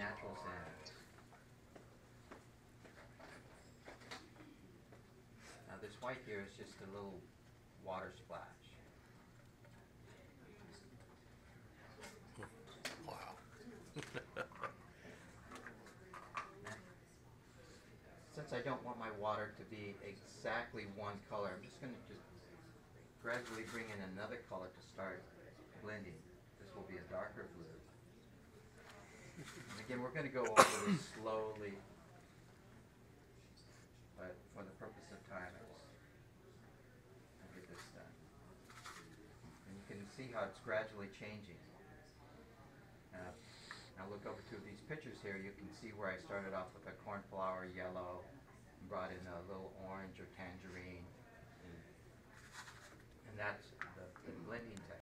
natural sand. Now this white here is just a little water splash. Wow. Since I don't want my water to be exactly one color, I'm just going to gradually bring in another color to start blending. This will be a darker blue. And again, we're going to go over this slowly, but for the purpose of time, I'll get this done. And you can see how it's gradually changing. Now look over to these pictures here. You can see where I started off with a cornflower yellow, and brought in a little orange or tangerine, and that's the blending technique.